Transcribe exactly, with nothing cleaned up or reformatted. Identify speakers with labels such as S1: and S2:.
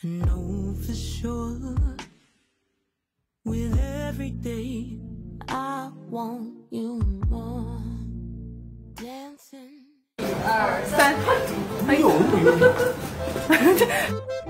S1: I know for sure with every day I want you more. Dancing.
S2: 一二三，哎呦！